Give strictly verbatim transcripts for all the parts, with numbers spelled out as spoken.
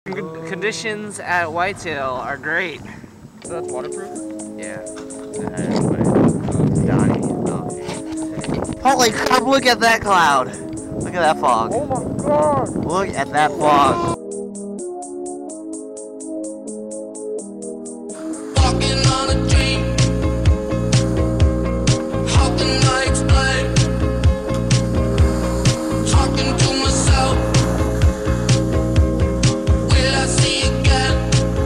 Conditions at Whitetail are great. So that's waterproof? Yeah. Holy crap, look at that cloud. Look at that fog. Oh my god. Look at that fog. Walking on a dream. How can I explain? Talking to myself. Will I see again?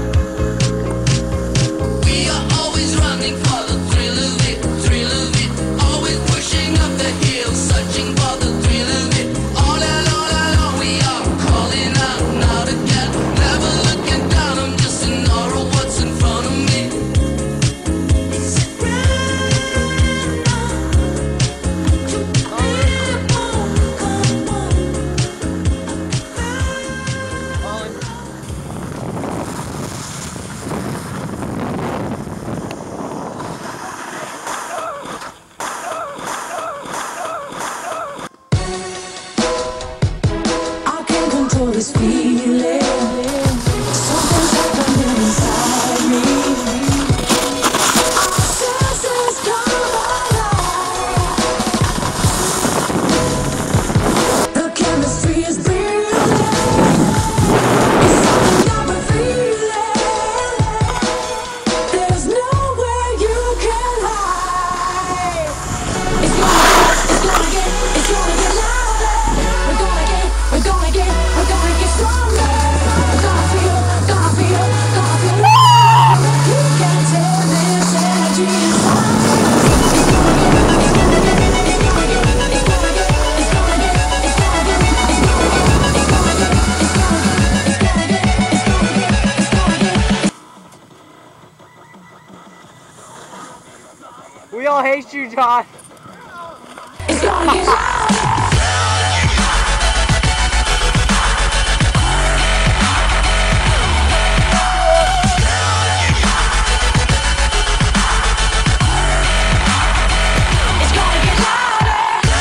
We are always running for the thrill of it, thrill of it. Always pushing up the hill, searching for the thrill of it. All along, all along, we are calling out, not again. Never looking down, I'm just in awe of what's in front of me. Is it right now to be born? Come on. I can't control this feeling. Something's happening inside me. Our senses come alive. The chemistry is brilliant. It's something that we're feeling. There's nowhere you can hide. It's gonna, it's gonna get, it's gonna get louder. We're gonna get, we're gonna get, we're gonna get stronger. We're gonna feel, gonna feel, gonna feel love. You can't tell this energy inside. It's gonna get, it's gonna get, it's gonna get, it's gonna get, it's gonna get, it's gonna get, it's gonna get, it's gonna get, it's gonna get, it's gonna get, it's gonna get, it's gonna get. We all hate you, John. It's gonna get louder. It's gonna get louder.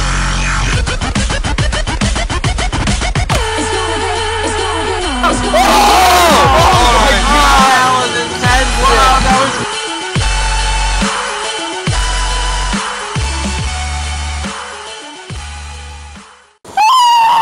It's gonna get, it's gonna get, it's gonna get.